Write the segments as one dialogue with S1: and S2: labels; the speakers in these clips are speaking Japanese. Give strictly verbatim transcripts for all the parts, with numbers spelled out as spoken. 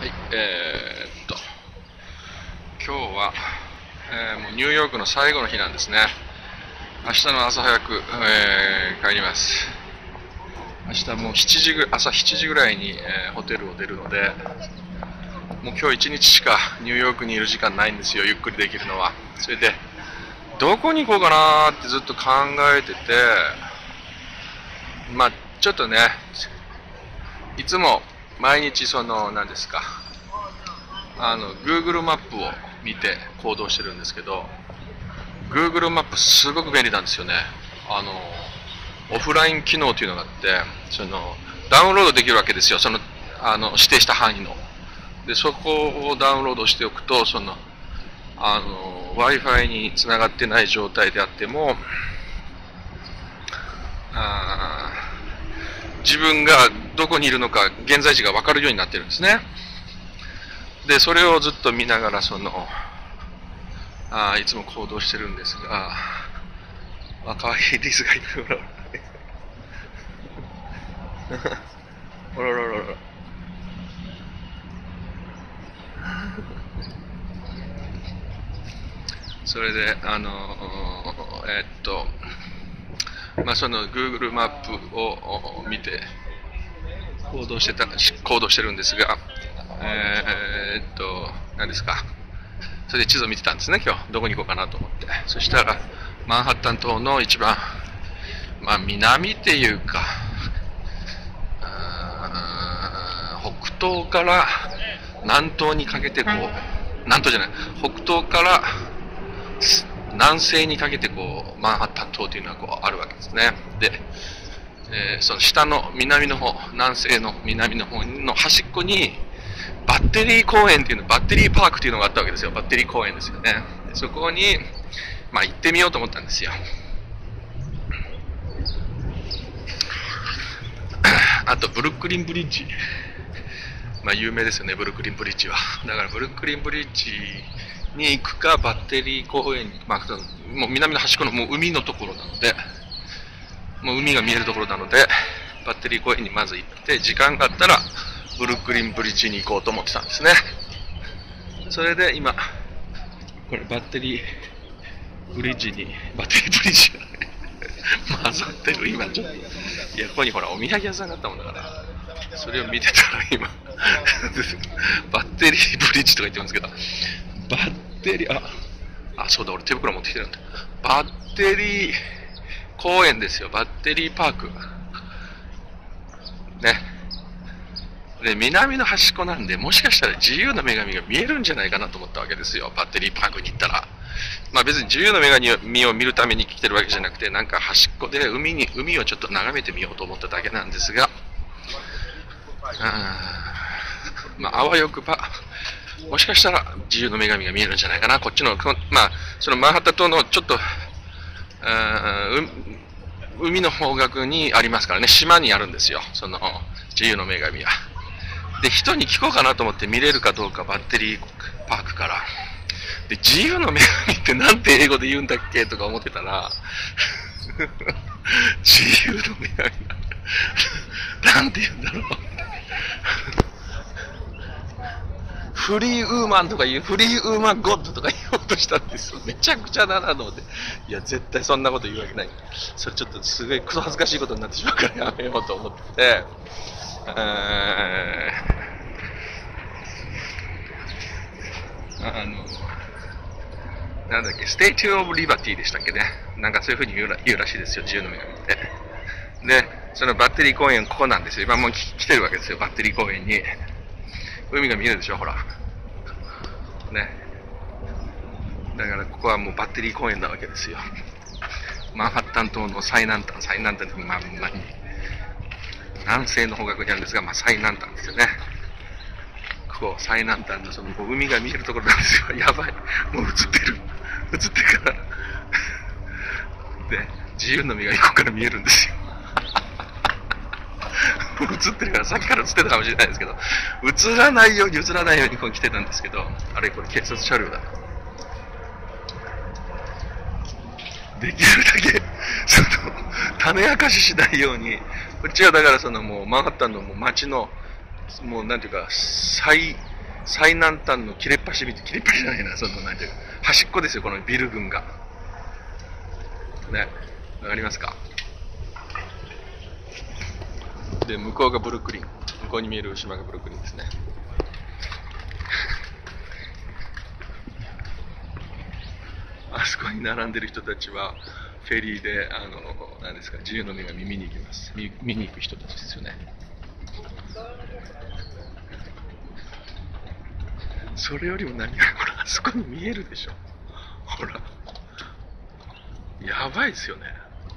S1: はい、えー、っと今日は、えー、もうニューヨークの最後の日なんですね。明日の朝早く、えー、帰ります。明日もうしちじぐ朝しちじぐらいに、えー、ホテルを出るので、もう今日一日しかニューヨークにいる時間ないんですよ、ゆっくりできるのは。それでどこに行こうかなーってずっと考えてて、まあちょっとね、いつも毎日その何ですか、あの Google マップを見て行動してるんですけど、 Google マップすごく便利なんですよね。あのオフライン機能というのがあって、そのダウンロードできるわけですよ、そのあの指定した範囲の。でそこをダウンロードしておくと、そのあの Wi-Fi につながってない状態であっても、あ自分がどこにいるのか現在地が分かるようになってるんですね。でそれをずっと見ながらそのあいつも行動してるんですが、あ、かわいいリスがいる。ほらほらほらほら。それであのえー、っとまあその Google マップを見て行動してた行動してるんですが、えー、っと何ですか、それで地図を見てたんですね、今日どこに行こうかなと思って。そしたらマンハッタン島の一番、まあ、南っていうか、北東から南東にかけてこう、南東じゃない、北東から南西にかけてこうマンハッタン島というのはこうあるわけですね。で、えー、その下の南の方、南西の南の方の端っこにバッテリー公園っていうの、バッテリーパークっていうのがあったわけですよ。バッテリー公園ですよね。でそこに、まあ、行ってみようと思ったんですよ。あとブルックリンブリッジ、まあ有名ですよね、ブルックリンブリッジは。だからブルックリンブリッジに行くか、バッテリー公園に、まあ、もう南の端っこのもう海のところなので、もう海が見えるところなので、バッテリー公園にまず行って、時間があったらブルックリンブリッジに行こうと思ってたんですね。それで今これバッテリーブリッジにバッテリーブリッジが混ざってる。今ちょっと、いや、ここにほらお土産屋さんがあったもんだから、それを見てたら今バッテリーブリッジとか言ってますけど、バッテリー、ああそうだ、俺手袋持ってきてるんだ。バッテリー公園ですよ、バッテリーパークね。で南の端っこなんで、もしかしたら自由の女神が見えるんじゃないかなと思ったわけですよ、バッテリーパークに行ったら。まあ別に自由の女神を見るために来てるわけじゃなくて、なんか端っこで海に海をちょっと眺めてみようと思っただけなんですが、あまああわよくばもしかしたら自由の女神が見えるんじゃないかな。こっちのまあそのマンハッタン島のちょっと海の方角にありますからね、島にあるんですよ、その自由の女神は。で人に聞こうかなと思って、見れるかどうかバッテリーパークから。で自由の女神ってなんて英語で言うんだっけとか思ってたら自由の女神なんて言うんだろうフリーウーマンとか言う、フリーウーマンゴッドとか言おうとしたんですよ。めちゃくちゃだなと思って、いや絶対そんなこと言うわけない、それちょっとすごいクソ恥ずかしいことになってしまうからやめようと思ってて、えー、あのなんだっけ、ステイチューオブリバティでしたっけね、なんかそういうふうに言う ら, 言うらしいですよ、自由の女神って。でそのバッテリー公園、ここなんですよ、今もう来てるわけですよ、バッテリー公園に。海が見えるでしょ、ほらね。だからここはもうバッテリー公園なわけですよ。マンハッタン島の最南端、最南端のまんまに南西の方角にあるんですが、まあ、最南端ですよね。ここ最南端のその海が見えるところなんですよ。やばい、もう映ってる映ってからで自由の女神ここから見えるんですよ映ってるから、さっきから映ってたかもしれないですけど、映らないように映らないようにこう来てたんですけど、あれこれ警察車両だ。できるだけその種明かししないように、こっちはだからそのもうマンハッタンのもう街のもうなんていうか最最南端の切れっ端みたい、切れっ端じゃないな、その、なんていうか、端っこですよ、このビル群が。ね、わかりますか？で、向こうがブルックリン。向こうに見える島がブルックリンですね。あそこに並んでる人たちは、フェリーで、あの、何ですか、自由の女神見に行きます。見、見に行く人たちですよね。それよりも何より、ほら、あそこに見えるでしょ。ほら。やばいですよね。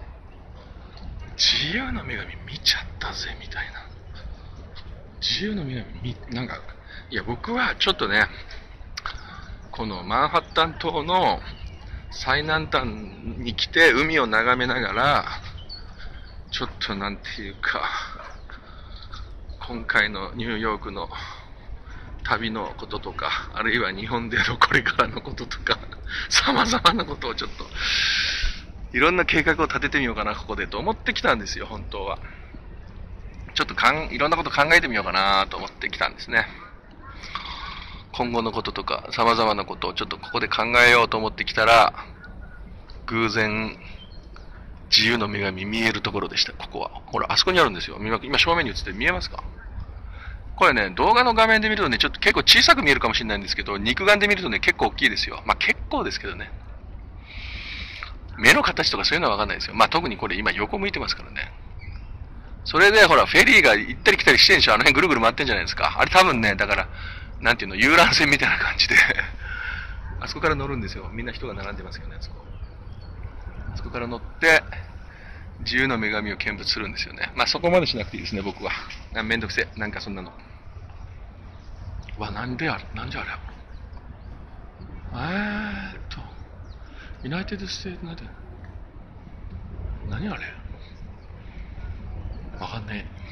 S1: 自由の女神見ちゃったぜ、みたいな。自由の女神見、なんか、いや、僕はちょっとね、このマンハッタン島の最南端に来て海を眺めながら、ちょっとなんていうか、今回のニューヨークの旅のこととか、あるいは日本でのこれからのこととか、様々なことをちょっと、いろんな計画を立ててみようかな、ここでと思ってきたんですよ、本当は。ちょっとかん、いろんなこと考えてみようかなと思ってきたんですね。今後のこととか、様々なことをちょっとここで考えようと思ってきたら、偶然、自由の女神見えるところでした、ここは。ほら、あそこにあるんですよ。今、今正面に映って見えますか？これね、動画の画面で見るとね、ちょっと結構小さく見えるかもしれないんですけど、肉眼で見るとね、結構大きいですよ。まあ結構ですけどね。目の形とかそういうのはわかんないですよ。まあ特にこれ今横向いてますからね。それでほら、フェリーが行ったり来たりしてんでしょ。あの辺ぐるぐる回ってんじゃないですか。あれ多分ね、だから、なんていうの、遊覧船みたいな感じで、あそこから乗るんですよ。みんな人が並んでますけどね、あそこ。あそこから乗って、自由の女神を見物するんですよね。まあそこまでしなくていいですね、僕は。めんどくせえ。なんかそんなの。うわ、なんであれ、なんじゃあれ。えーっと、ユナイテッドステートなんて、何あれわかんねえ。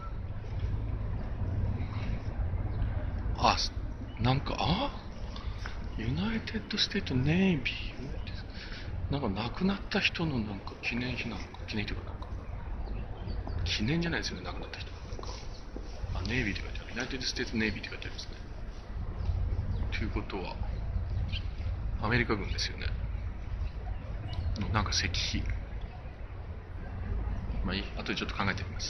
S1: あ、なんか、あユナイテッドステートネイビー。なんか亡くなった人のなんか記念碑なんか、記念碑というかなんか、記念じゃないですよね、亡くなった人。なんか、あ、ネイビーって書いてある。ユナイテッドステートネイビーって書いてありますね。ということは、アメリカ軍ですよね。なんか石碑。まあいい。後でちょっと考えてみます。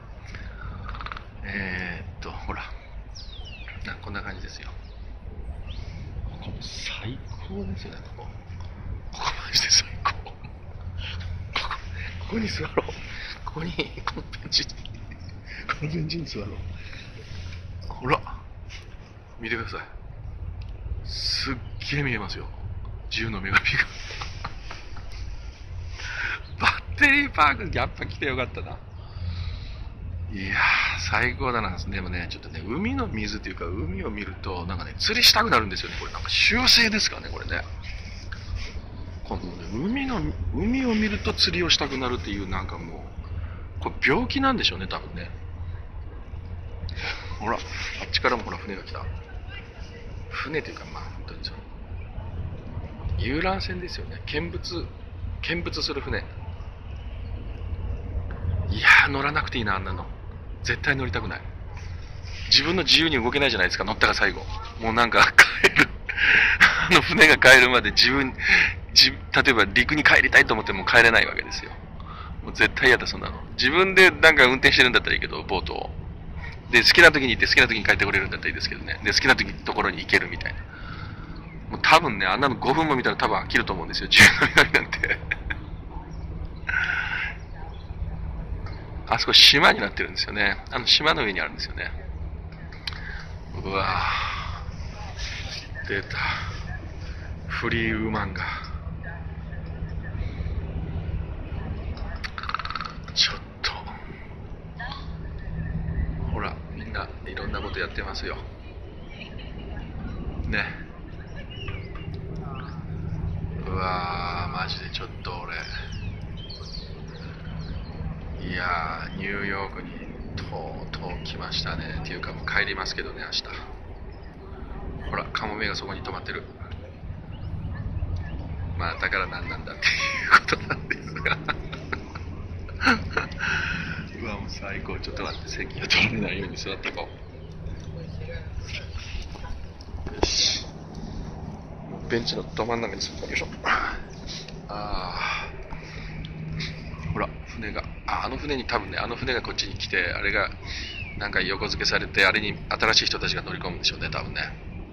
S1: えーっと、ほら。こんな感じですよ。ここ最高ですよね、ここ。ここマジで最高。ここ、ここに座ろう。ここに、このベンチに、このベンチに座ろう。ほら。見てください。すっげえ見えますよ。自由の女神が。バッテリーパーク、やっぱ来てよかったな。いやー、最高だな。でもね、ちょっとね、海の水っていうか、海を見ると、なんかね、釣りしたくなるんですよね。これなんか習性ですかね、これね。このね、海の、海を見ると釣りをしたくなるっていう、なんかもう、これ病気なんでしょうね、多分ね。ほら、あっちからもほら、船が来た。船っていうか、まあ、本当にそう。遊覧船ですよね。見物、見物する船。いやー、乗らなくていいな、あんなの。絶対乗りたくない。自分の自由に動けないじゃないですか、乗ったら最後。もうなんか、帰る。あの船が帰るまで自分、自例えば陸に帰りたいと思っても帰れないわけですよ。もう絶対嫌だ、そんなの。自分でなんか運転してるんだったらいいけど、ボートを。で、好きな時に行って好きな時に帰ってこれるんだったらいいですけどね。で、好きな時のところに行けるみたいな。もう多分ね、あんなのごふんも見たら多分飽きると思うんですよ、自由の女神なんて。あそこ島になってるんですよね。あの島の上にあるんですよね。うわぁ。出た。フリーウーマンが。ちょっと。ほら、みんないろんなことやってますよ。ね。うわぁ、マジでちょっと俺。いやー、ニューヨークにとうとう来ましたね。っていうかもう帰りますけどね、明日。ほら、カモメがそこに止まってる。まあ、だから何なんだっていうことなんですが。うわ、もう最高。ちょっと待って、席を取られないように座っとこよし。ベンチのど真ん中にする。よいしょ。あー。ほら、船が。あ、あの船に多分ね、あの船がこっちに来て、あれが、なんか横付けされて、あれに新しい人たちが乗り込むんでしょうね、多分ね。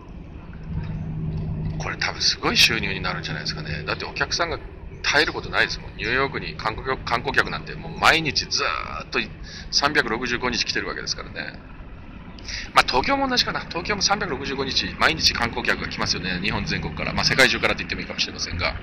S1: これ多分すごい収入になるんじゃないですかね。だってお客さんが絶えることないですもん。ニューヨークに観光観光客なんてもう毎日ずーっとさんびゃくろくじゅうごにち来てるわけですからね。まあ東京も同じかな。東京もさんびゃくろくじゅうごにち毎日観光客が来ますよね。日本全国から。まあ世界中からって言ってもいいかもしれませんが。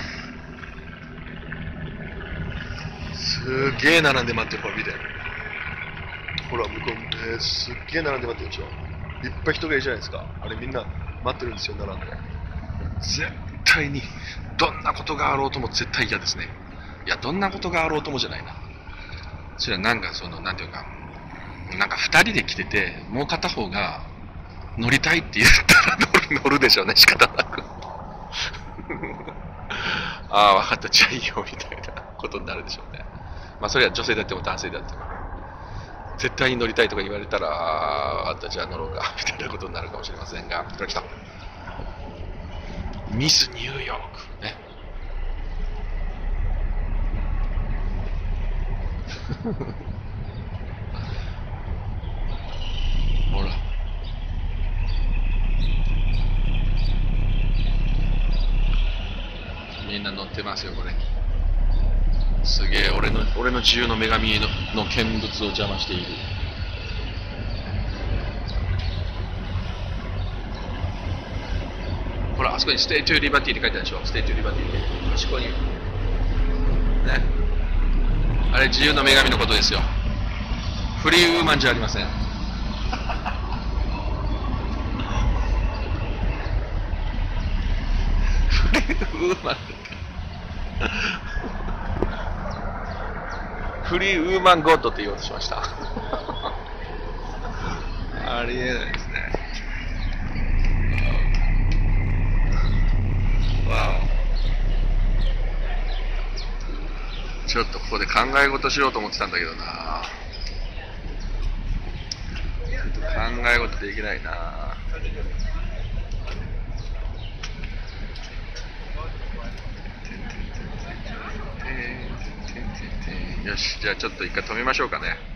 S1: すげえ並んで待ってる。ほら見て。ほら向こう、ね、すっげえ並んで待ってるでしょ。いっぱい人がいるじゃないですか。あれみんな待ってるんですよ、並んで。絶対にどんなことがあろうとも絶対嫌ですね。いや、どんなことがあろうともじゃないな。それはなんかその、なんていうか、なんか二人で来てて、もう片方が乗りたいって言ったら乗る、乗るでしょうね、仕方なく。ああ、分かった、じゃあいいよ、みたいなことになるでしょうね。まあ、それは女性であっても男性であっても。絶対に乗りたいとか言われたら、ああ、じゃあ乗ろうか、みたいなことになるかもしれませんが、これ来た。ミスニューヨーク。ね。ほら。みんな乗ってますよ、これ。すげえ、俺の、俺の自由の女神のの見物を邪魔している。ほら、あそこにステイトゥーリバティって書いてあるでしょ。ステイトゥーリバティって。端っこに。ね。あれ、自由の女神のことですよ。フリーウーマンじゃありません。フリーウーマンフリーウーマンゴッドって言おうとしました。ありえないですね。わお。ちょっとここで考え事しようと思ってたんだけどな。考え事できないな。よし、じゃあちょっと一回止めましょうかね。